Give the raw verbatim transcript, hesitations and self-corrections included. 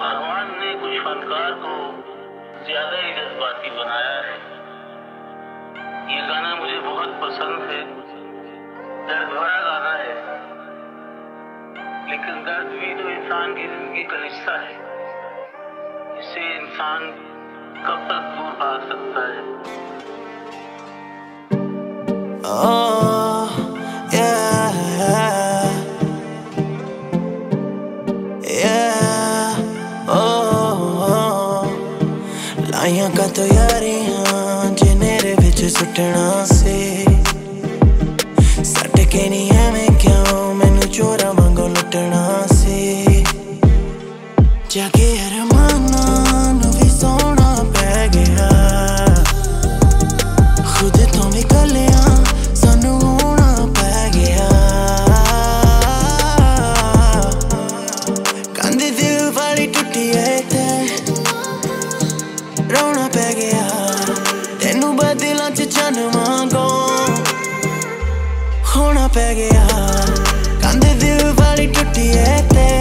भगवान ने कुछ फनकार को ज्यादा ही जज्बाती बनाया है। ये गाना मुझे बहुत पसंद है, दर्द भरा गाना है, लेकिन दर्द भी तो इंसान की जिंदगी का हिस्सा है। इससे इंसान कब तक दूर भाग सकता है। Oh, yeah, yeah, oh, oh. लाइयां का तो यारियां जिनेरे विच सुटना से सट के नहीं है मैं क्यों मैनू चोरा वांगू लुटना से जाके अरमाना नू भी सोना पै गया खुद तो भी कलिया सानू होना पै गया कंध दिल वाली टुटी है ते रोना पै गया तेनू बदलां च चन वांगू होना पै गया कंध दिल वाली टुटी है ते